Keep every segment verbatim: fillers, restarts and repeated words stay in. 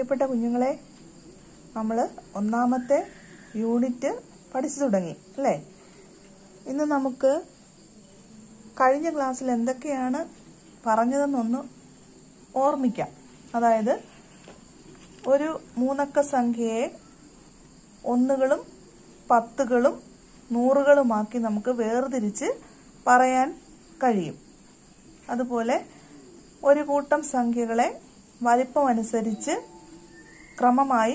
പ്രിയപ്പെട്ട കുഞ്ഞുങ്ങളെ, നമ്മൾ ഒന്നാമത്തെ യൂണിറ്റ് പഠിച്ചു തുടങ്ങി അല്ലേ? ഇന്ന് നമുക്ക് കഴിഞ്ഞ ക്ലാസ്സിൽ എന്തൊക്കെയാണ് പറഞ്ഞതെന്നൊന്ന് ഓർമ്മിക്കാം. അതായത് ഒരു മൂന്നക്ക സംഖ്യയെ ഒന്നുകളും പത്തുകളും നൂറുകളുമാക്കി നമുക്ക് വേർതിരിച്ച് പറയാൻ കഴിയും. അതുപോലെ ഒരു കൂട്ടം സംഖ്യകളെ വലിപ്പമനുസരിച്ച് ക്രമമായി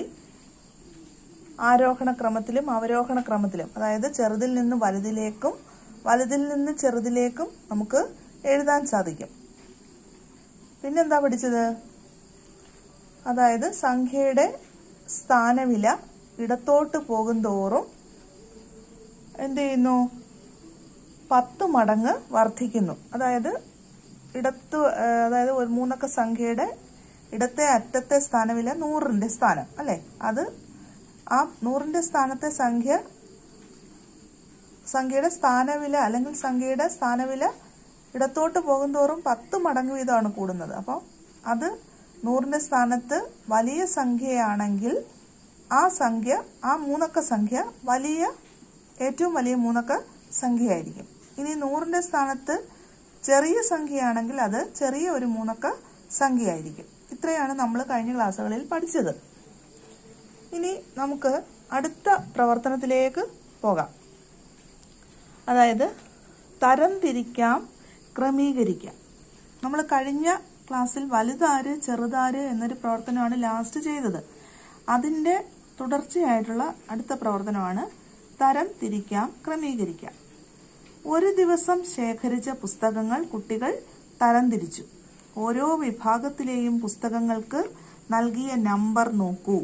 ആരോഹണ ക്രമത്തിലും അവരോഹണ ക്രമത്തിലും, അതായത് ചെറുതിൽ നിന്ന് വലുതിലേക്കും വലുതിൽ നിന്ന് ചെറുതിലേക്കും നമുക്ക് എഴുതാൻ സാധിക്കും. പിന്നെന്താ പഠിച്ചത്? അതായത് സംഖ്യയുടെ സ്ഥാനവില ഇടത്തോട്ട് പോകുന്തോറും എന്ത് ചെയ്യുന്നു? പത്ത് മടങ്ങ് വർദ്ധിക്കുന്നു. അതായത് ഇടത്ത് അതായത് ഒരു മൂന്നക്ക സംഖ്യയുടെ ഇടത്തെ അറ്റത്തെ സ്ഥാനവില നൂറിന്റെ സ്ഥാനം അല്ലെ, അത് ആ നൂറിന്റെ സ്ഥാനത്തെ സംഖ്യ സംഖ്യയുടെ സ്ഥാനവില അല്ലെങ്കിൽ സംഖ്യയുടെ സ്ഥാനവില ഇടത്തോട്ട് പോകുന്തോറും പത്ത് മടങ്ങ് വീതമാണ് കൂടുന്നത്. അപ്പോൾ അത് നൂറിന്റെ സ്ഥാനത്ത് വലിയ സംഖ്യയാണെങ്കിൽ ആ സംഖ്യ ആ മൂന്നക്ക സംഖ്യ വലിയ ഏറ്റവും വലിയ മൂന്നക്ക സംഖ്യയായിരിക്കും. ഇനി നൂറിന്റെ സ്ഥാനത്ത് ചെറിയ സംഖ്യയാണെങ്കിൽ അത് ചെറിയ ഒരു മൂന്നക്ക സംഖ്യയായിരിക്കും. ഇത്രയാണ് നമ്മൾ കഴിഞ്ഞ ക്ലാസ്സുകളിൽ പഠിച്ചത്. ഇനി നമുക്ക് അടുത്ത പ്രവർത്തനത്തിലേക്ക് പോകാം. അതായത് തരംതിരിക്കാം, ക്രമീകരിക്കാം. നമ്മൾ കഴിഞ്ഞ ക്ലാസ്സിൽ വലുതാര് ചെറുതാര് എന്നൊരു പ്രവർത്തനമാണ് ലാസ്റ്റ് ചെയ്തത്. അതിന്റെ തുടർച്ചയായിട്ടുള്ള അടുത്ത പ്രവർത്തനമാണ് തരം തിരിക്കാം, ക്രമീകരിക്കാം. ഒരു ദിവസം ശേഖരിച്ച പുസ്തകങ്ങൾ കുട്ടികൾ തരംതിരിച്ചു. ഓരോ വിഭാഗത്തിലെയും പുസ്തകങ്ങൾക്ക് നൽകിയ നമ്പർ നോക്കൂ.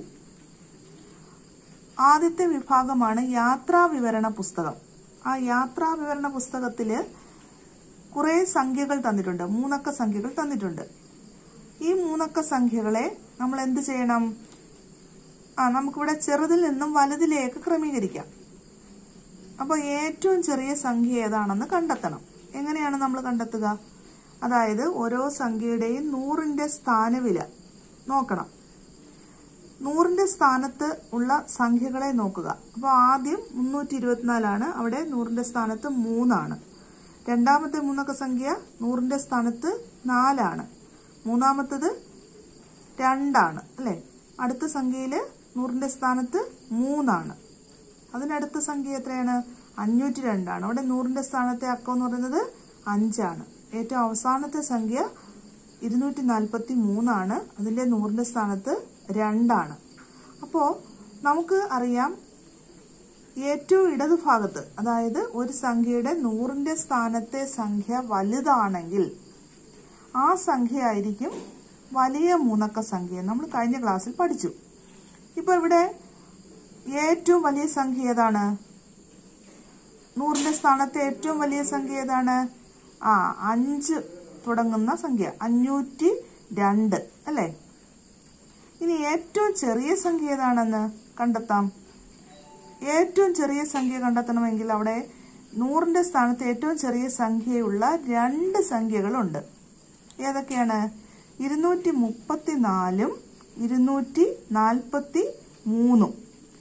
ആദ്യത്തെ വിഭാഗമാണ് യാത്രാ വിവരണ പുസ്തകം. ആ യാത്രാ വിവരണ പുസ്തകത്തില് കുറെ സംഖ്യകൾ തന്നിട്ടുണ്ട്, മൂന്നക്ക സംഖ്യകൾ തന്നിട്ടുണ്ട്. ഈ മൂന്നക്ക സംഖ്യകളെ നമ്മൾ എന്ത് ചെയ്യണം? ആ നമുക്കിവിടെ ചെറുതിൽ നിന്നും വലുതിലേക്ക് ക്രമീകരിക്കാം. അപ്പൊ ഏറ്റവും ചെറിയ സംഖ്യ ഏതാണെന്ന് കണ്ടെത്തണം. എങ്ങനെയാണ് നമ്മൾ കണ്ടെത്തുക? അതായത് ഓരോ സംഖ്യയുടെയും നൂറിന്റെ സ്ഥാനവില നോക്കണം. നൂറിന്റെ സ്ഥാനത്ത് ഉള്ള സംഖ്യകളെ നോക്കുക. അപ്പോൾ ആദ്യം മുന്നൂറ്റി ഇരുപത്തിനാലാണ്, അവിടെ നൂറിന്റെ സ്ഥാനത്ത് മൂന്നാണ്. രണ്ടാമത്തെ മൂന്നക്ക സംഖ്യ നൂറിന്റെ സ്ഥാനത്ത് നാലാണ്. മൂന്നാമത്തത് രണ്ടാണ് അല്ലെ. അടുത്ത സംഖ്യയില് നൂറിന്റെ സ്ഥാനത്ത് മൂന്നാണ്. അതിനടുത്ത സംഖ്യ എത്രയാണ്? അഞ്ഞൂറ്റി രണ്ടാണ്. അവിടെ നൂറിന്റെ സ്ഥാനത്തെ അക്കം എന്ന് പറയുന്നത് അഞ്ചാണ്. ഏറ്റവും അവസാനത്തെ സംഖ്യ ഇരുന്നൂറ്റി നാൽപ്പത്തി മൂന്നാണ്. അതിന്റെ നൂറിന്റെ സ്ഥാനത്ത് രണ്ടാണ്. അപ്പോ നമുക്ക് അറിയാം, ഏറ്റവും ഇടതുഭാഗത്ത് അതായത് ഒരു സംഖ്യയുടെ നൂറിന്റെ സ്ഥാനത്തെ സംഖ്യ വലുതാണെങ്കിൽ ആ സംഖ്യ ആയിരിക്കും വലിയ മൂന്നക്ക സംഖ്യ. നമ്മൾ കഴിഞ്ഞ ക്ലാസ്സിൽ പഠിച്ചു. ഇപ്പൊ ഇവിടെ ഏറ്റവും വലിയ സംഖ്യ ഏതാണ്? നൂറിന്റെ സ്ഥാനത്തെ ഏറ്റവും വലിയ സംഖ്യ ഏതാണ്? ആ അഞ്ച് തുടങ്ങുന്ന സംഖ്യ അഞ്ഞൂറ്റി രണ്ട് അല്ലെ. ഇനി ഏറ്റവും ചെറിയ സംഖ്യ ഏതാണെന്ന് കണ്ടെത്താം. ഏറ്റവും ചെറിയ സംഖ്യ കണ്ടെത്തണമെങ്കിൽ അവിടെ നൂറിന്റെ സ്ഥാനത്ത് ഏറ്റവും ചെറിയ സംഖ്യയുള്ള രണ്ട് സംഖ്യകളുണ്ട്. ഏതൊക്കെയാണ്? ഇരുന്നൂറ്റി മുപ്പത്തി നാലും ഇരുന്നൂറ്റി നാൽപ്പത്തി മൂന്നും.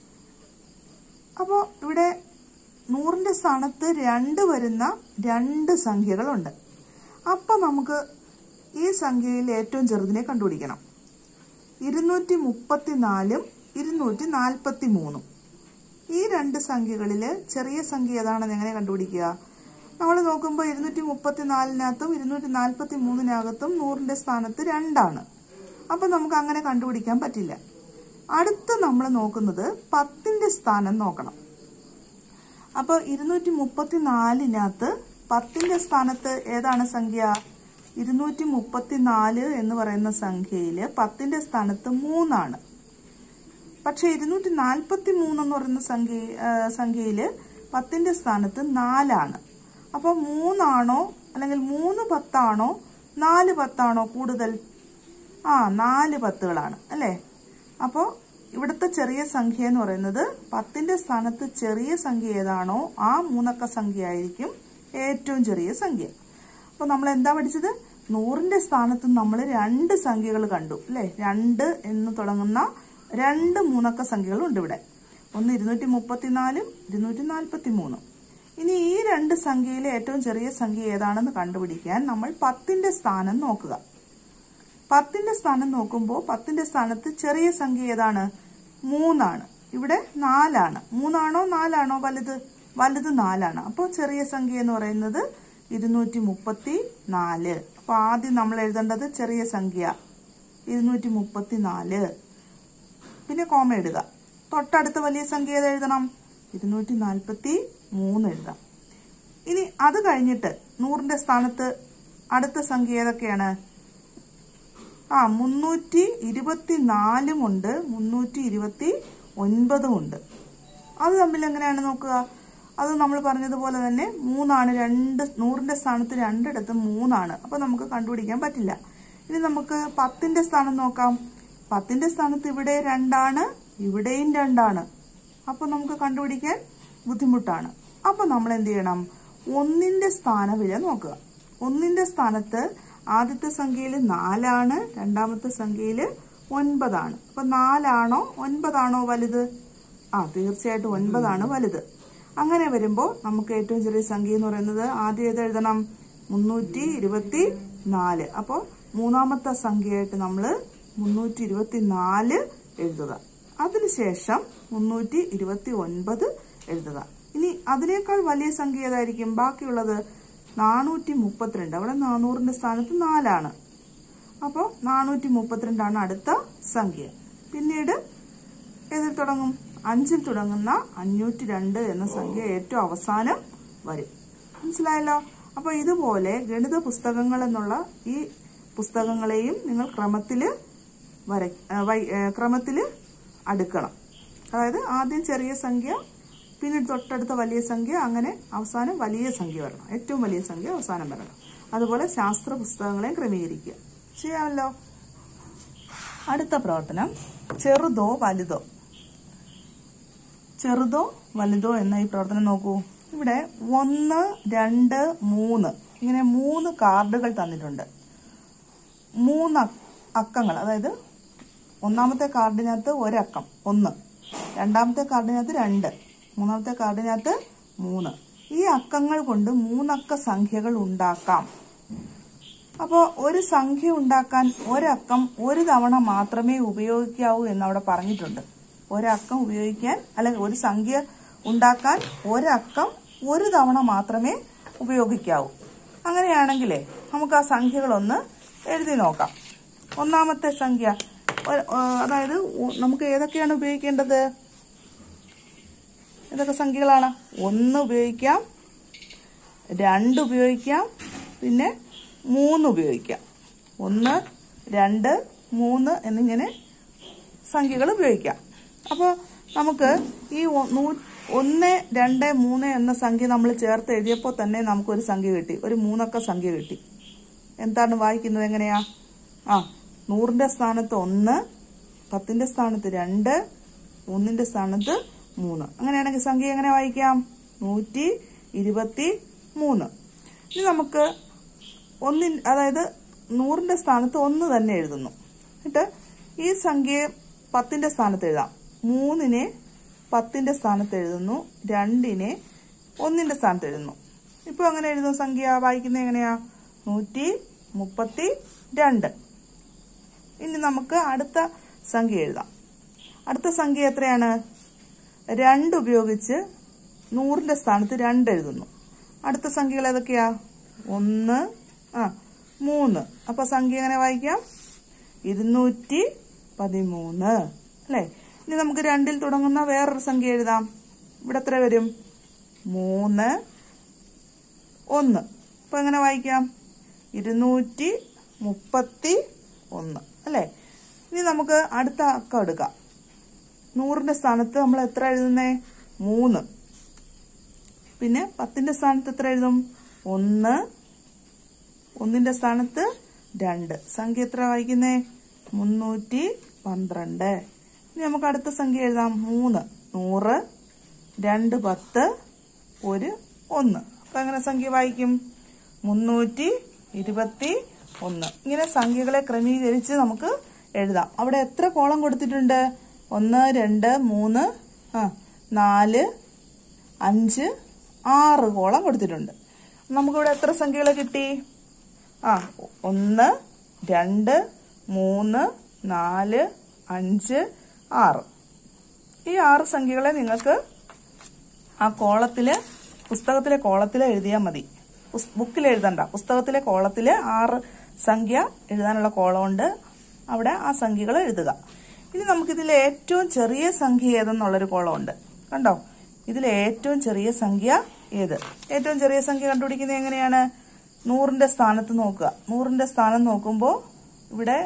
അപ്പോ ഇവിടെ നൂറിന്റെ സ്ഥാനത്ത് രണ്ട് വരുന്ന രണ്ട് സംഖ്യകളുണ്ട്. അപ്പൊ നമുക്ക് ഈ സംഖ്യയിൽ ഏറ്റവും ചെറുതിനെ കണ്ടുപിടിക്കണം. ഇരുന്നൂറ്റി മുപ്പത്തിനാലും ഇരുന്നൂറ്റി നാൽപ്പത്തി മൂന്നും. ഈ രണ്ട് സംഖ്യകളില് ചെറിയ സംഖ്യ ഏതാണെന്ന് എങ്ങനെ കണ്ടുപിടിക്കുക? നമ്മൾ നോക്കുമ്പോൾ ഇരുന്നൂറ്റി മുപ്പത്തിനാലിനകത്തും ഇരുന്നൂറ്റി നാൽപ്പത്തി മൂന്നിനകത്തും നൂറിന്റെ സ്ഥാനത്ത് രണ്ടാണ്. അപ്പൊ നമുക്ക് അങ്ങനെ കണ്ടുപിടിക്കാൻ പറ്റില്ല. അടുത്ത് നമ്മൾ നോക്കുന്നത് പത്തിന്റെ സ്ഥാനം നോക്കണം. അപ്പൊ ഇരുന്നൂറ്റി മുപ്പത്തിനാലിനകത്ത് പത്തിന്റെ സ്ഥാനത്ത് ഏതാണ് സംഖ്യ? ഇരുന്നൂറ്റി മുപ്പത്തിനാല് എന്ന് പറയുന്ന സംഖ്യയില് പത്തിന്റെ സ്ഥാനത്ത് മൂന്നാണ്. പക്ഷെ ഇരുന്നൂറ്റി നാൽപ്പത്തി മൂന്ന് എന്ന് പറയുന്ന സംഖ്യ സംഖ്യയില് പത്തിന്റെ സ്ഥാനത്ത് നാലാണ്. അപ്പൊ മൂന്നാണോ അല്ലെങ്കിൽ മൂന്ന് പത്താണോ നാല് പത്താണോ കൂടുതൽ? ആ നാല് പത്തുകളാണ് അല്ലെ. അപ്പോ ഇവിടുത്തെ ചെറിയ സംഖ്യ എന്ന് പറയുന്നത് പത്തിന്റെ സ്ഥാനത്ത് ചെറിയ സംഖ്യ ഏതാണോ ആ മൂന്നക്ക സംഖ്യ ആയിരിക്കും ഏറ്റവും ചെറിയ സംഖ്യ. അപ്പൊ നമ്മൾ എന്താ പഠിച്ചത്? നൂറിന്റെ സ്ഥാനത്ത് നമ്മൾ രണ്ട് സംഖ്യകൾ കണ്ടു അല്ലെ. രണ്ട് എന്ന് തുടങ്ങുന്ന രണ്ട് മൂന്നക്ക സംഖ്യകളുണ്ട് ഇവിടെ. ഒന്ന് ഇരുന്നൂറ്റി മുപ്പത്തിനാലും ഇരുന്നൂറ്റി നാൽപ്പത്തി മൂന്നും. ഇനി ഈ രണ്ട് സംഖ്യയിലെ ഏറ്റവും ചെറിയ സംഖ്യ ഏതാണെന്ന് കണ്ടുപിടിക്കാൻ നമ്മൾ പത്തിന്റെ സ്ഥാനം നോക്കുക. പത്തിന്റെ സ്ഥാനം നോക്കുമ്പോൾ പത്തിന്റെ സ്ഥാനത്ത് ചെറിയ സംഖ്യ ഏതാണ്? മൂന്നാണ്. ഇവിടെ നാലാണ്. മൂന്നാണോ നാലാണോ വലുത്? വലുത് നാലാണ്. അപ്പോൾ ചെറിയ സംഖ്യ എന്ന് പറയുന്നത് ഇരുന്നൂറ്റി മുപ്പത്തി നാല്. അപ്പൊ ആദ്യം നമ്മൾ എഴുതേണ്ടത് ചെറിയ സംഖ്യ ഇരുന്നൂറ്റി മുപ്പത്തി നാല്, പിന്നെ കോമ ഇടുക. തൊട്ടടുത്ത വലിയ സംഖ്യ ഏത് എഴുതണം? ഇരുന്നൂറ്റി നാൽപ്പത്തി മൂന്ന് എഴുതാം. ഇനി അത് കഴിഞ്ഞിട്ട് നൂറിന്റെ സ്ഥാനത്ത് അടുത്ത സംഖ്യ ഏതൊക്കെയാണ്? ആ മുന്നൂറ്റി ഇരുപത്തി നാലും ഉണ്ട്, മുന്നൂറ്റി ഇരുപത്തി ഒൻപതും ഉണ്ട്. അത് തമ്മിൽ എങ്ങനെയാണ് നോക്കുക? അത് നമ്മൾ പറഞ്ഞതുപോലെ തന്നെ മൂന്നാണ്. രണ്ട് നൂറിന്റെ സ്ഥാനത്ത് രണ്ടിടത്തും മൂന്നാണ്. അപ്പൊ നമുക്ക് കണ്ടുപിടിക്കാൻ പറ്റില്ല. ഇനി നമുക്ക് പത്തിന്റെ സ്ഥാനം നോക്കാം. പത്തിന്റെ സ്ഥാനത്ത് ഇവിടെ രണ്ടാണ്, ഇവിടെയും രണ്ടാണ്. അപ്പൊ നമുക്ക് കണ്ടുപിടിക്കാൻ ബുദ്ധിമുട്ടാണ്. അപ്പൊ നമ്മൾ എന്ത് ചെയ്യണം? ഒന്നിന്റെ സ്ഥാനവില നോക്കുക. ഒന്നിന്റെ സ്ഥാനത്ത് ആദ്യത്തെ സംഖ്യയിൽ നാലാണ്, രണ്ടാമത്തെ സംഖ്യയിൽ ഒൻപതാണ്. അപ്പൊ നാലാണോ ഒൻപതാണോ വലുത്? ആ തീർച്ചയായിട്ടും ഒൻപതാണ് വലുത്. അങ്ങനെ വരുമ്പോൾ നമുക്ക് ഏറ്റവും ചെറിയ സംഖ്യ എന്ന് പറയുന്നത് ആദ്യം ഏത് എഴുതണം? മുന്നൂറ്റി ഇരുപത്തി നാല്. അപ്പോൾ മൂന്നാമത്തെ സംഖ്യയായിട്ട് നമ്മൾ മുന്നൂറ്റി ഇരുപത്തി നാല് എഴുതുക. അതിനുശേഷം മുന്നൂറ്റി ഇരുപത്തി ഒൻപത് എഴുതുക. ഇനി അതിനേക്കാൾ വലിയ സംഖ്യ ഏതായിരിക്കും? ബാക്കിയുള്ളത് നാനൂറ്റി മുപ്പത്തിരണ്ട്. അവിടെ നാനൂറിന്റെ സ്ഥാനത്ത് നാലാണ്. അപ്പോൾ നാനൂറ്റി മുപ്പത്തിരണ്ടാണ് അടുത്ത സംഖ്യ. പിന്നീട് ഏതിൽ തുടങ്ങും? അഞ്ചിൽ തുടങ്ങുന്ന അഞ്ഞൂറ്റി രണ്ട് എന്ന സംഖ്യ ഏറ്റവും അവസാനം വരും. മനസ്സിലായല്ലോ? അപ്പൊ ഇതുപോലെ ഗണിത പുസ്തകങ്ങൾ എന്നുള്ള ഈ പുസ്തകങ്ങളെയും നിങ്ങൾ ക്രമത്തില് വര ക്രമത്തില് അടുക്കണം. അതായത് ആദ്യം ചെറിയ സംഖ്യ, പിന്നീട് തൊട്ടടുത്ത വലിയ സംഖ്യ, അങ്ങനെ അവസാനം വലിയ സംഖ്യ വരണം. ഏറ്റവും വലിയ സംഖ്യ അവസാനം വരണം. അതുപോലെ ശാസ്ത്ര പുസ്തകങ്ങളെയും ക്രമീകരിക്കുക. ചെയ്യാമല്ലോ? അടുത്ത പ്രവർത്തനം ചെറുതോ വലുതോ. ചെറുതോ വലുതോ എന്ന ഈ പ്രവർത്തനം നോക്കൂ. ഇവിടെ ഒന്ന്, രണ്ട്, മൂന്ന് ഇങ്ങനെ മൂന്ന് കാർഡുകൾ തന്നിട്ടുണ്ട്. മൂന്ന് അക്കങ്ങൾ, അതായത് ഒന്നാമത്തെ കാർഡിനകത്ത് ഒരക്കം ഒന്ന്, രണ്ടാമത്തെ കാർഡിനകത്ത് രണ്ട്, മൂന്നാമത്തെ കാർഡിനകത്ത് മൂന്ന്. ഈ അക്കങ്ങൾ കൊണ്ട് മൂന്നക്ക സംഖ്യകൾ ഉണ്ടാക്കാം. അപ്പോൾ ഒരു സംഖ്യ ഉണ്ടാക്കാൻ ഒരക്കം ഒരു തവണ മാത്രമേ ഉപയോഗിക്കാവൂ എന്നവിടെ പറഞ്ഞിട്ടുണ്ട്. ഒരക്കം ഉപയോഗിക്കാൻ അല്ലെങ്കിൽ ഒരു സംഖ്യ ഉണ്ടാക്കാൻ ഒരക്കം ഒരു തവണ മാത്രമേ ഉപയോഗിക്കാവൂ. അങ്ങനെയാണെങ്കിലേ നമുക്ക് ആ സംഖ്യകളൊന്ന് എഴുതി നോക്കാം. ഒന്നാമത്തെ സംഖ്യ, അതായത് നമുക്ക് ഏതൊക്കെയാണ് ഉപയോഗിക്കേണ്ടത്? ഏതൊക്കെ സംഖ്യകളാണ്? ഒന്ന് ഉപയോഗിക്കാം, രണ്ട് ഉപയോഗിക്കാം, പിന്നെ മൂന്ന് ഉപയോഗിക്കാം. ഒന്ന്, രണ്ട്, മൂന്ന് എന്നിങ്ങനെ സംഖ്യകൾ ഉപയോഗിക്കാം. അപ്പോൾ നമുക്ക് ഈ ഒന്ന്, രണ്ട്, മൂന്ന് എന്ന സംഖ്യ നമ്മൾ ചേർത്ത് എഴുതിയപ്പോൾ തന്നെ നമുക്കൊരു സംഖ്യ കിട്ടി, ഒരു മൂന്നക്ക സംഖ്യ കിട്ടി. എന്താണ് വായിക്കുന്നത്? എങ്ങനെയാ? ആ നൂറിന്റെ സ്ഥാനത്ത് ഒന്ന്, പത്തിന്റെ സ്ഥാനത്ത് രണ്ട്, ഒന്നിന്റെ സ്ഥാനത്ത് മൂന്ന്. അങ്ങനെയാണെങ്കിൽ സംഖ്യ എങ്ങനെ വായിക്കാം? നൂറ്റി ഇരുപത്തി മൂന്ന്. ഇനി നമുക്ക് ഒന്നിൻ അതായത് നൂറിന്റെ സ്ഥാനത്ത് ഒന്ന് തന്നെ എഴുതുന്നു. എന്നിട്ട് ഈ സംഖ്യയെ പത്തിന്റെ സ്ഥാനത്ത് എഴുതാം. മൂന്നിനെ പത്തിന്റെ സ്ഥാനത്ത് എഴുതുന്നു, രണ്ടിനെ ഒന്നിന്റെ സ്ഥാനത്ത് എഴുതുന്നു. ഇപ്പൊ അങ്ങനെ എഴുതുന്ന സംഖ്യ വായിക്കുന്നത് എങ്ങനെയാ? നൂറ്റി മുപ്പത്തി രണ്ട്. ഇനി നമുക്ക് അടുത്ത സംഖ്യ എഴുതാം. അടുത്ത സംഖ്യ എത്രയാണ്? രണ്ട് ഉപയോഗിച്ച് നൂറിന്റെ സ്ഥാനത്ത് രണ്ട് എഴുതുന്നു. അടുത്ത സംഖ്യകൾ ഏതൊക്കെയാ? ഒന്ന്, ആ മൂന്ന്. അപ്പൊ സംഖ്യ എങ്ങനെ വായിക്കാം? ഇരുന്നൂറ്റി പതിമൂന്ന് അല്ലെ? ഇനി നമുക്ക് രണ്ടിൽ തുടങ്ങുന്ന വേറൊരു സംഖ്യ എഴുതാം. ഇവിടെ എത്ര വരും? മൂന്ന്, ഒന്ന്. അപ്പൊ എങ്ങനെ വായിക്കാം? ഇരുന്നൂറ്റി മുപ്പത്തി ഒന്ന് അല്ലെ? ഇനി നമുക്ക് അടുത്ത അക്കം എടുക്കാം. നൂറിന്റെ സ്ഥാനത്ത് നമ്മൾ എത്ര എഴുതുന്നേ? മൂന്ന്. പിന്നെ പത്തിന്റെ സ്ഥാനത്ത് എത്ര എഴുതും? ഒന്ന്, ഒന്നിന്റെ സ്ഥാനത്ത് രണ്ട്. സംഖ്യ എത്ര വായിക്കുന്നേ? മുന്നൂറ്റി പന്ത്രണ്ട്. ഇനി നമുക്ക് അടുത്ത സംഖ്യ എഴുതാം. മൂന്ന്, നൂറ്, രണ്ട് പത്ത്, ഒരു ഒന്ന്. അപ്പൊ എങ്ങനെ സംഖ്യ വായിക്കും? മുന്നൂറ്റി ഇരുപത്തി ഒന്ന്. ഇങ്ങനെ സംഖ്യകളെ ക്രമീകരിച്ച് നമുക്ക് എഴുതാം. അവിടെ എത്ര കോളം കൊടുത്തിട്ടുണ്ട്? ഒന്ന്, രണ്ട്, മൂന്ന്, ആ നാല്, അഞ്ച്, ആറ് കോളം കൊടുത്തിട്ടുണ്ട്. നമുക്കിവിടെ എത്ര സംഖ്യകൾ കിട്ടി? ആ ഒന്ന്, രണ്ട്, മൂന്ന്, നാല്, അഞ്ച്, ആറ്. ഈ ആറ് സംഖ്യകളെ നിങ്ങൾക്ക് ആ കോളത്തില്, പുസ്തകത്തിലെ കോളത്തിൽ എഴുതിയാൽ മതി. ബുക്കിൽ എഴുതണ്ട, പുസ്തകത്തിലെ കോളത്തിൽ ആറ് സംഖ്യ എഴുതാനുള്ള കോളമുണ്ട്, അവിടെ ആ സംഖ്യകൾ എഴുതുക. ഇനി നമുക്കിതിൽ ഏറ്റവും ചെറിയ സംഖ്യ ഏതെന്നുള്ളൊരു കോളമുണ്ട്. കണ്ടോ? ഇതിലെ ഏറ്റവും ചെറിയ സംഖ്യ ഏത്? ഏറ്റവും ചെറിയ സംഖ്യ കണ്ടുപിടിക്കുന്നത് എങ്ങനെയാണ്? നൂറിന്റെ സ്ഥാനത്ത് നോക്കുക. നൂറിന്റെ സ്ഥാനം നോക്കുമ്പോൾ ഇവിടെ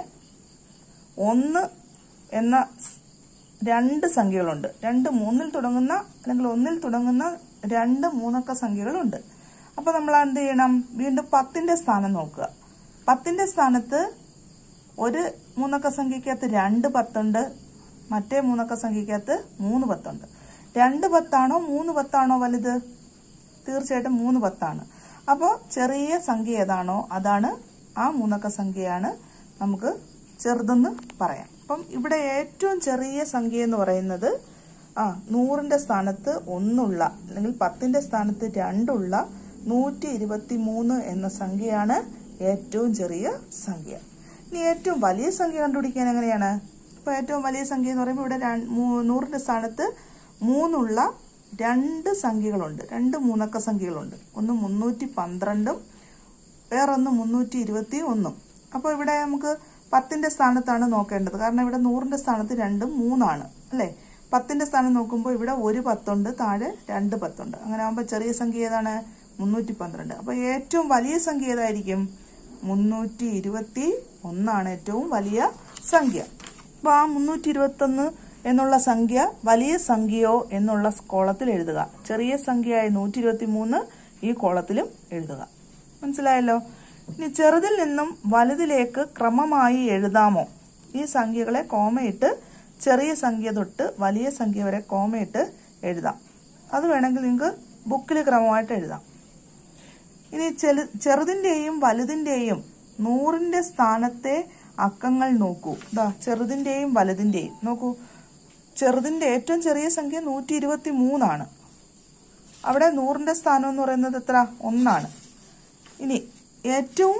ഒന്ന് എന്ന രണ്ട് സംഖ്യകളുണ്ട്. രണ്ട് മൂന്നിൽ തുടങ്ങുന്ന അല്ലെങ്കിൽ ഒന്നിൽ തുടങ്ങുന്ന രണ്ട് മൂന്നക്ക സംഖ്യകളുണ്ട്. അപ്പൊ നമ്മൾ എന്ത് ചെയ്യണം? വീണ്ടും പത്തിന്റെ സ്ഥാനം നോക്കുക. പത്തിന്റെ സ്ഥാനത്ത് ഒരു മൂന്നക്ക സംഖ്യക്കകത്ത് രണ്ട് പത്തുണ്ട്, മറ്റേ മൂന്നക്ക സംഖ്യക്കകത്ത് മൂന്ന് പത്തുണ്ട്. രണ്ട് പത്താണോ മൂന്ന് പത്താണോ വലുത്? തീർച്ചയായിട്ടും മൂന്ന് പത്താണ്. അപ്പോൾ ചെറിയ സംഖ്യ ഏതാണോ അതാണ്, ആ മൂന്നക്ക സംഖ്യയാണ് നമുക്ക് ചെറുതെന്ന് പറയാം. അപ്പം ഇവിടെ ഏറ്റവും ചെറിയ സംഖ്യ എന്ന് പറയുന്നത് ആ നൂറിന്റെ സ്ഥാനത്ത് ഒന്നുള്ള അല്ലെങ്കിൽ പത്തിന്റെ സ്ഥാനത്ത് രണ്ടുള്ള നൂറ്റി ഇരുപത്തി മൂന്ന് എന്ന സംഖ്യയാണ് ഏറ്റവും ചെറിയ സംഖ്യ. ഇനി ഏറ്റവും വലിയ സംഖ്യ കണ്ടുപിടിക്കാൻ എങ്ങനെയാണ്? ഇപ്പൊ ഏറ്റവും വലിയ സംഖ്യ എന്ന് പറയുമ്പോൾ ഇവിടെ നൂറിന്റെ സ്ഥാനത്ത് മൂന്നുള്ള രണ്ട് സംഖ്യകളുണ്ട്, രണ്ട് മൂന്നക്ക സംഖ്യകളുണ്ട്. ഒന്ന് മുന്നൂറ്റി പന്ത്രണ്ടും വേറൊന്ന് മുന്നൂറ്റി ഇരുപത്തി ഒന്നും. അപ്പോൾ ഇവിടെ നമുക്ക് പത്തിന്റെ സ്ഥാനത്താണ് നോക്കേണ്ടത്, കാരണം ഇവിടെ നൂറിന്റെ സ്ഥാനത്ത് രണ്ടും മൂന്നാണ് അല്ലെ. പത്തിന്റെ സ്ഥാനം നോക്കുമ്പോൾ ഇവിടെ ഒരു പത്തുണ്ട്, താഴെ രണ്ട് പത്തുണ്ട്. അങ്ങനെ ആകുമ്പോൾ ചെറിയ സംഖ്യ ഏതാണ്? മുന്നൂറ്റി പന്ത്രണ്ട്. അപ്പൊ ഏറ്റവും വലിയ സംഖ്യ ഏതായിരിക്കും? മുന്നൂറ്റി ഇരുപത്തി ഒന്നാണ് ഏറ്റവും വലിയ സംഖ്യ. അപ്പൊ ആ മുന്നൂറ്റി ഇരുപത്തി ഒന്ന് എന്നുള്ള സംഖ്യ വലിയ സംഖ്യയോ എന്നുള്ള കോളത്തിൽ എഴുതുക. ചെറിയ സംഖ്യയായ നൂറ്റി ഇരുപത്തി മൂന്ന് ഈ കോളത്തിലും എഴുതുക. മനസ്സിലായല്ലോ? ഇനി ചെറുതിൽ നിന്നും വലുതിലേക്ക് ക്രമമായി എഴുതാമോ? ഈ സംഖ്യകളെ കോമയിട്ട് ചെറിയ സംഖ്യ തൊട്ട് വലിയ സംഖ്യ വരെ കോമയിട്ട് എഴുതാം. അത് വേണമെങ്കിൽ നിങ്ങൾക്ക് ബുക്കിൽ ക്രമമായിട്ട് എഴുതാം. ഇനി ചെറുതിന്റെയും വലുതിന്റെയും നൂറിന്റെ സ്ഥാനത്തെ അക്കങ്ങൾ നോക്കൂ. ഇതാ ചെറുതിന്റെയും വലുതിന്റെയും നോക്കൂ. ചെറുതിന്റെ ഏറ്റവും ചെറിയ സംഖ്യ നൂറ്റി ഇരുപത്തി മൂന്നാണ്. അവിടെ നൂറിന്റെ സ്ഥാനം എന്ന് പറയുന്നത് എത്ര? ഒന്നാണ്. ഇനി ഏറ്റവും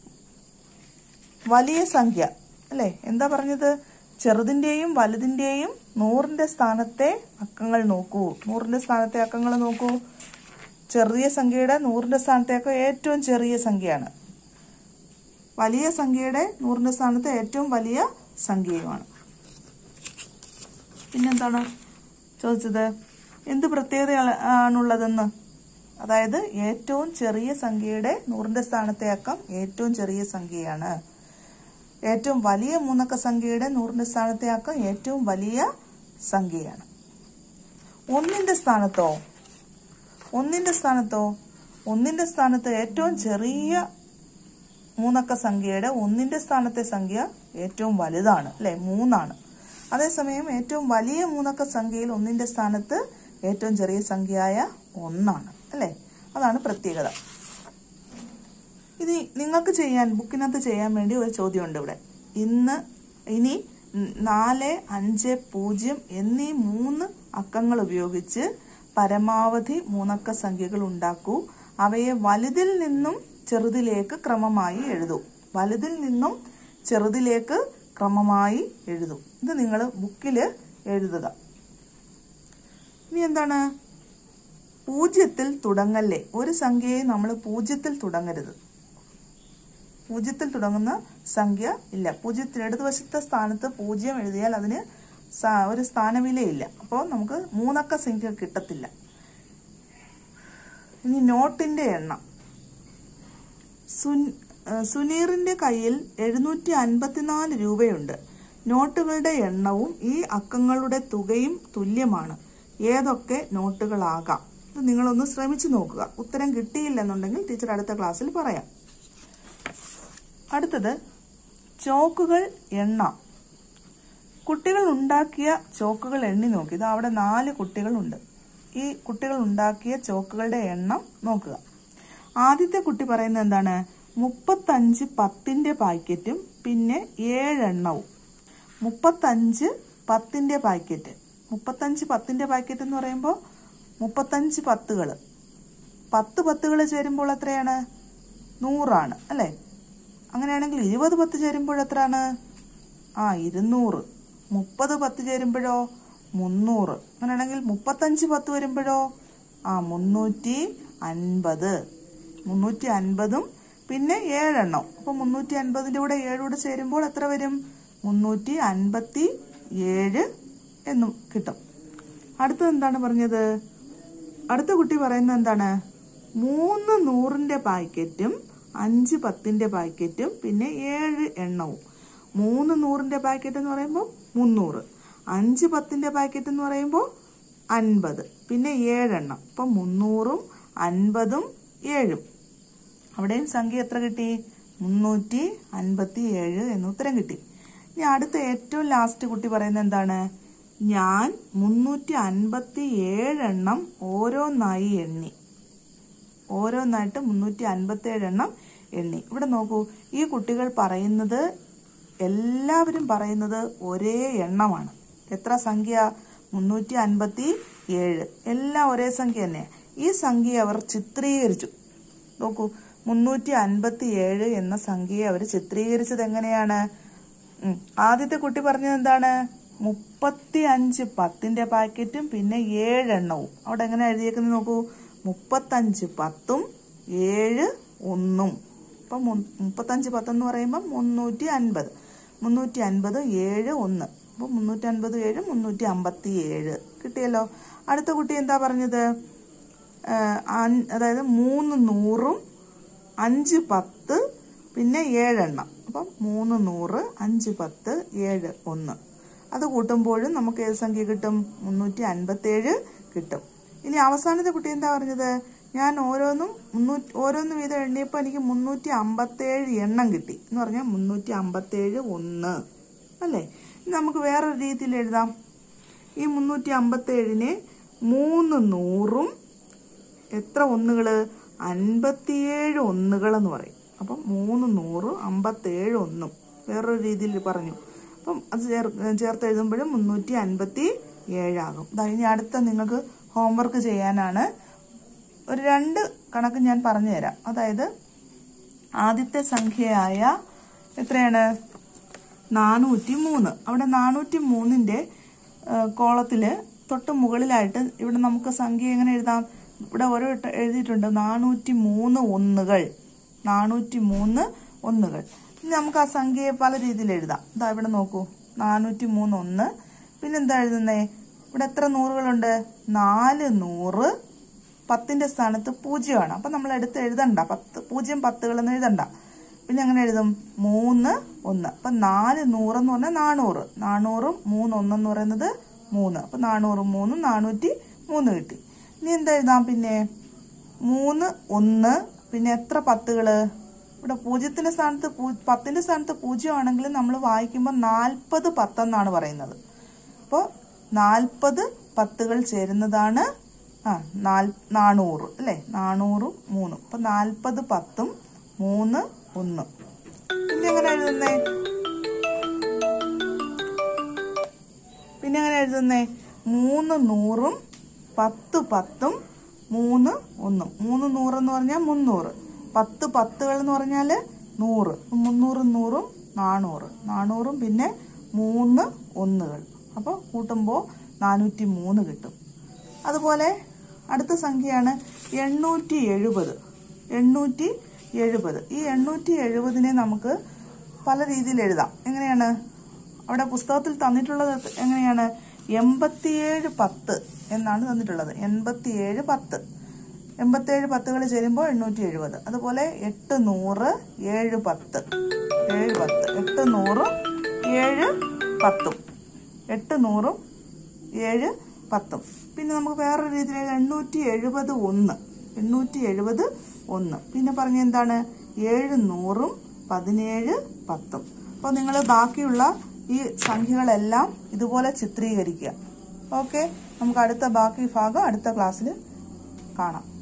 വലിയ സംഖ്യ അല്ലെ, എന്താ പറഞ്ഞത്? ചെറുതിന്റെയും വലുതിന്റെയും നൂറിന്റെ സ്ഥാനത്തെ അക്കങ്ങൾ നോക്കൂ. നൂറിന്റെ സ്ഥാനത്തെ അക്കങ്ങൾ നോക്കൂ. ചെറിയ സംഖ്യയുടെ നൂറിന്റെ സ്ഥാനത്തെ അക്കം ഏറ്റവും ചെറിയ സംഖ്യയാണ്. വലിയ സംഖ്യയുടെ നൂറിന്റെ സ്ഥാനത്ത് ഏറ്റവും വലിയ സംഖ്യയുമാണ്. പിന്നെന്താണ് ചോദിച്ചത്? എന്ത് പ്രത്യേകത ആണുള്ളതെന്ന്. അതായത് ഏറ്റവും ചെറിയ സംഖ്യയുടെ നൂറിന്റെ സ്ഥാനത്തെ അക്കം ഏറ്റവും ചെറിയ സംഖ്യയാണ്. ഏറ്റവും വലിയ മൂന്നക്ക സംഖ്യയുടെ നൂറിന്റെ സ്ഥാനത്തെ അക്കം ഏറ്റവും വലിയ സംഖ്യയാണ്. ഒന്നിന്റെ സ്ഥാനത്തോ ഒന്നിന്റെ സ്ഥാനത്തോ ഒന്നിന്റെ സ്ഥാനത്ത് ഏറ്റവും ചെറിയ മൂന്നക്ക സംഖ്യയുടെ ഒന്നിന്റെ സ്ഥാനത്തെ സംഖ്യ ഏറ്റവും വലുതാണ് അല്ലെ, മൂന്നാണ്. അതേസമയം ഏറ്റവും വലിയ മൂന്നക്ക സംഖ്യയിൽ ഒന്നിന്റെ സ്ഥാനത്ത് ഏറ്റവും ചെറിയ സംഖ്യയായ ഒന്നാണ് അല്ലെ. അതാണ് പ്രത്യേകത. ഇനി നിങ്ങൾക്ക് ചെയ്യാൻ ബുക്കിനകത്ത് ചെയ്യാൻ വേണ്ടി ഒരു ചോദ്യമുണ്ട് ഇവിടെ. ഇന്ന് ഇനി നാല് അഞ്ച് പൂജ്യം എന്നീ മൂന്ന് അക്കങ്ങൾ ഉപയോഗിച്ച് പരമാവധി മൂന്നക്ക സംഖ്യകൾ ഉണ്ടാക്കൂ. അവയെ വലുതിൽ നിന്നും ചെറുതിലേക്ക് ക്രമമായി എഴുതൂ. വലുതിൽ നിന്നും ചെറുതിലേക്ക് ക്രമമായി എഴുതൂ. ഇത് നിങ്ങൾ ബുക്കിൽ എഴുതുക. ഇനി എന്താണ്? പൂജ്യത്തിൽ തുടങ്ങല്ലേ. ഒരു സംഖ്യയെ നമ്മൾ പൂജ്യത്തിൽ തുടങ്ങരുത്. പൂജ്യത്തിൽ തുടങ്ങുന്ന സംഖ്യ ഇല്ല. പൂജ്യത്തിൽ ഇടതുവശത്തെ സ്ഥാനത്ത് പൂജ്യം എഴുതിയാൽ അതിന് ഒരു സ്ഥാനവിലയില്ല. അപ്പോൾ നമുക്ക് മൂന്നക്ക സംഖ്യ കിട്ടത്തില്ല. ഇനി നോട്ടിന്റെ എണ്ണം. സുനീറിന്റെ കയ്യിൽ എഴുന്നൂറ്റി അൻപത്തിനാല് രൂപയുണ്ട്. നോട്ടുകളുടെ എണ്ണവും ഈ അക്കങ്ങളുടെ തുകയും തുല്യമാണ്. ഏതൊക്കെ നോട്ടുകളാകാം? ഇത് നിങ്ങളൊന്ന് ശ്രമിച്ചു നോക്കുക. ഉത്തരം കിട്ടിയില്ലെന്നുണ്ടെങ്കിൽ ടീച്ചർ അടുത്ത ക്ലാസ്സിൽ പറയാം. അടുത്തത് ചോക്കുകൾ എണ്ണാം. കുട്ടികൾ ഉണ്ടാക്കിയ ചോക്കുകൾ എണ്ണി നോക്കി. ഇത് അവിടെ നാല് കുട്ടികളുണ്ട്. ഈ കുട്ടികൾ ഉണ്ടാക്കിയ ചോക്കുകളുടെ എണ്ണം നോക്കുക. ആദ്യത്തെ കുട്ടി പറയുന്നത് എന്താണ്? മുപ്പത്തഞ്ച് പത്തിന്റെ പാക്കറ്റും പിന്നെ ഏഴെണ്ണവും. മുപ്പത്തഞ്ച് പത്തിന്റെ പാക്കറ്റ് മുപ്പത്തഞ്ച് പത്തിന്റെ പാക്കറ്റ് എന്ന് പറയുമ്പോൾ മുപ്പത്തഞ്ച് പത്തുകൾ പത്ത് പത്തുകൾ ചേരുമ്പോൾ എത്രയാണ്? നൂറാണ് അല്ലേ? അങ്ങനെയാണെങ്കിൽ ഇരുപത് പത്ത് ചേരുമ്പോൾ എത്രയാണ്? ആ ഇരുന്നൂറ്. മുപ്പത് പത്ത് ചേരുമ്പോഴോ മുന്നൂറ്. അങ്ങനെയാണെങ്കിൽ മുപ്പത്തഞ്ച് പത്ത് വരുമ്പോഴോ ആ മുന്നൂറ്റി അൻപത്. മുന്നൂറ്റി അൻപതും പിന്നെ ഏഴെണ്ണം. അപ്പൊ മുന്നൂറ്റി അൻപതിന്റെ കൂടെ ഏഴൂടെ ചേരുമ്പോൾ എത്ര വരും? മുന്നൂറ്റി അൻപത്തി ഏഴ് എന്നും കിട്ടും. അടുത്തത് എന്താണ് പറഞ്ഞത്? അടുത്ത കുട്ടി പറയുന്നത് എന്താണ്? മൂന്ന് നൂറിന്റെ പാക്കറ്റും അഞ്ച് പത്തിന്റെ പാക്കറ്റും പിന്നെ ഏഴ് എണ്ണവും. മൂന്ന് നൂറിന്റെ പാക്കറ്റ് എന്ന് പറയുമ്പോൾ മുന്നൂറ്, അഞ്ച് പത്തിന്റെ പാക്കറ്റ് എന്ന് പറയുമ്പോൾ അൻപത്, പിന്നെ ഏഴെണ്ണം. അപ്പൊ മുന്നൂറും അൻപതും ഏഴും. അവിടെയും സംഖ്യ എത്ര കിട്ടി? മുന്നൂറ്റി അൻപത്തി ഏഴ് എന്ന് ഉത്തരം കിട്ടി. ഇനി അടുത്ത ഏറ്റവും ലാസ്റ്റ് കുട്ടി പറയുന്നത് എന്താണ്? ഞാൻ മുന്നൂറ്റി അൻപത്തി ഏഴെണ്ണം ഓരോന്നായി എണ്ണി. ഓരോന്നായിട്ട് മുന്നൂറ്റി അൻപത്തി ഏഴെണ്ണം എണ്ണി. ഇവിടെ നോക്കൂ, ഈ കുട്ടികൾ പറയുന്നത് എല്ലാവരും പറയുന്നത് ഒരേ എണ്ണമാണ്. എത്ര സംഖ്യ? മുന്നൂറ്റി അൻപത്തി ഏഴ്. എല്ലാം ഒരേ സംഖ്യ തന്നെയാണ്. ഈ സംഖ്യയെ അവർ ചിത്രീകരിച്ചു. നോക്കൂ, മുന്നൂറ്റി അൻപത്തി ഏഴ് എന്ന സംഖ്യയെ അവർ ചിത്രീകരിച്ചത് എങ്ങനെയാണ്? ആദ്യത്തെ കുട്ടി പറഞ്ഞത് എന്താണ്? മുപ്പത്തി അഞ്ച് പത്തിന്റെ പാക്കറ്റും പിന്നെ ഏഴെണ്ണവും. അവിടെ എങ്ങനെ എഴുതിയേക്കുന്നത് നോക്കൂ, മുപ്പത്തഞ്ച് പത്തും ഏഴ് ഒന്നും. ഇപ്പൊ മുപ്പത്തഞ്ച് പത്തെന്ന് പറയുമ്പോൾ മുന്നൂറ്റി അൻപത് മുന്നൂറ്റി അൻപത് ഏഴ് ഒന്ന്. അപ്പൊ മുന്നൂറ്റി അൻപത് ഏഴ് മുന്നൂറ്റി അമ്പത്തി ഏഴ് കിട്ടിയല്ലോ. അടുത്ത കുട്ടി എന്താ പറഞ്ഞത്? അതായത് മൂന്ന് നൂറും അഞ്ച് പത്ത് പിന്നെ ഏഴെണ്ണം. അപ്പം മൂന്ന് നൂറ് അഞ്ച് പത്ത് ഏഴ് ഒന്ന്. അത് കൂട്ടുമ്പോഴും നമുക്ക് ഏത് സംഖ്യ കിട്ടും? മുന്നൂറ്റി അൻപത്തി ഏഴ് കിട്ടും. ഇനി അവസാനത്തെ കുട്ടി എന്താ പറഞ്ഞത്? ഞാൻ ഓരോന്നും മുന്നൂറ്റി ഓരോന്ന് വീതം എണ്ണിയപ്പോൾ എനിക്ക് മുന്നൂറ്റി അമ്പത്തേഴ് എണ്ണം കിട്ടി എന്ന് പറഞ്ഞാൽ മുന്നൂറ്റി അമ്പത്തേഴ് ഒന്ന് അല്ലേ? ഇനി നമുക്ക് വേറൊരു രീതിയിൽ എഴുതാം. ഈ മുന്നൂറ്റി അമ്പത്തേഴിനെ മൂന്ന് നൂറും എത്ര ഒന്നുകള്? അൻപത്തിയേഴ് ഒന്നുകൾ എന്ന് പറയും. അപ്പം മൂന്ന് നൂറ് അമ്പത്തേഴ് ഒന്നും വേറൊരു രീതിയിൽ പറഞ്ഞു. അപ്പം അത് ചേർ ചേർത്ത് എഴുതുമ്പോഴും മുന്നൂറ്റി അൻപത്തി ഏഴാകും. ഇനി അടുത്ത നിങ്ങൾക്ക് ഹോംവർക്ക് ചെയ്യാനാണ്. ഒരു രണ്ട് കണക്ക് ഞാൻ പറഞ്ഞു തരാം. അതായത് ആദ്യത്തെ സംഖ്യയായ എത്രയാണ്? നാനൂറ്റി മൂന്ന്. അവിടെ നാനൂറ്റി മൂന്നിന്റെ കോളത്തില് തൊട്ട് മുകളിലായിട്ട് ഇവിടെ നമുക്ക് സംഖ്യ എങ്ങനെ എഴുതാം? ഇവിടെ ഓരോ എഴുതിയിട്ടുണ്ട് നാനൂറ്റി മൂന്ന് ഒന്നുകൾ. നാനൂറ്റി മൂന്ന് ഒന്നുകൾ. ഇനി നമുക്ക് ആ സംഖ്യയെ പല രീതിയിൽ എഴുതാം. ഇതാ ഇവിടെ നോക്കൂ, നാനൂറ്റി മൂന്ന് ഒന്ന്. പിന്നെന്താ എഴുതുന്നേ? ഇവിടെ എത്ര നൂറുകളുണ്ട്? നാല് നൂറ്. പത്തിന്റെ സ്ഥാനത്ത് പൂജ്യമാണ്. അപ്പൊ നമ്മൾ എടുത്ത് എഴുതണ്ട, പത്ത് പൂജ്യം പത്തുകളെന്ന് എഴുതണ്ട. പിന്നെ എങ്ങനെ എഴുതും? മൂന്ന് ഒന്ന്. അപ്പൊ നാല് നൂറെന്ന് പറഞ്ഞാൽ നാനൂറ്. നാനൂറും മൂന്ന് ഒന്നെന്ന് പറയുന്നത് മൂന്ന്. അപ്പൊ നാനൂറും മൂന്നും നാനൂറ്റി മൂന്ന് കിട്ടി. ഇനി എന്താ എഴുതാം? പിന്നെ മൂന്ന് ഒന്ന് പിന്നെ എത്ര പത്തുകള്? ഇവിടെ പൂജ്യത്തിന്റെ സ്ഥാനത്ത് പത്തിന്റെ സ്ഥാനത്ത് പൂജ്യമാണെങ്കിൽ നമ്മൾ വായിക്കുമ്പോൾ നാൽപ്പത് പത്തെന്നാണ് പറയുന്നത്. അപ്പോൾ നാൽപ്പത് പത്തുകൾ ചേരുന്നതാണ് ആ നാനൂറ് അല്ലെ? നാനൂറും മൂന്നും. അപ്പൊ നാൽപ്പത് പത്തും മൂന്ന് ഒന്നും. പിന്നെ എങ്ങനെ എഴുതുന്നേ? പിന്നെ എങ്ങനെ എഴുതുന്നേ? മൂന്ന് നൂറും പത്ത് പത്തും മൂന്ന് ഒന്നും. മൂന്ന് നൂറെന്ന് പറഞ്ഞാൽ മുന്നൂറ്. പത്ത് പത്തുകൾ എന്ന് പറഞ്ഞാല് നൂറ്. മുന്നൂറും നൂറും നാനൂറ്. നാനൂറും പിന്നെ മൂന്ന് ഒന്നുകൾ. അപ്പൊ കൂട്ടുമ്പോൾ നാനൂറ്റി മൂന്ന് കിട്ടും. അതുപോലെ അടുത്ത സംഖ്യയാണ് എണ്ണൂറ്റി എഴുപത്. എണ്ണൂറ്റി എഴുപത്. ഈ എണ്ണൂറ്റി എഴുപതിനെ നമുക്ക് പല രീതിയിൽ എഴുതാം. എങ്ങനെയാണ്? അവിടെ പുസ്തകത്തിൽ തന്നിട്ടുള്ളത് എങ്ങനെയാണ്? എൺപത്തിയേഴ് പത്ത് എന്നാണ് തന്നിട്ടുള്ളത്. എൺപത്തിയേഴ് പത്ത്. എൺപത്തിയേഴ് പത്തുകൾ ചേരുമ്പോൾ എണ്ണൂറ്റി എഴുപത്. അതുപോലെ എട്ട് നൂറ് ഏഴ് പത്ത്. ഏഴ് പത്ത്. എട്ട് നൂറും ഏഴ് പത്തും. എട്ട് നൂറും ഏഴ് പത്തും. പിന്നെ നമുക്ക് വേറൊരു രീതിയിൽ എണ്ണൂറ്റി എഴുപത് ഒന്ന്. എണ്ണൂറ്റി എഴുപത് ഒന്ന്. പിന്നെ പറഞ്ഞ എന്താണ്? ഏഴ് നൂറും പതിനേഴ് പത്തും. അപ്പോൾ നിങ്ങൾ ബാക്കിയുള്ള ഈ സംഖ്യകളെല്ലാം ഇതുപോലെ ചിത്രീകരിക്കുക. ഓക്കെ, നമുക്ക് അടുത്ത ബാക്കി ഭാഗം അടുത്ത ക്ലാസ്സിൽ കാണാം.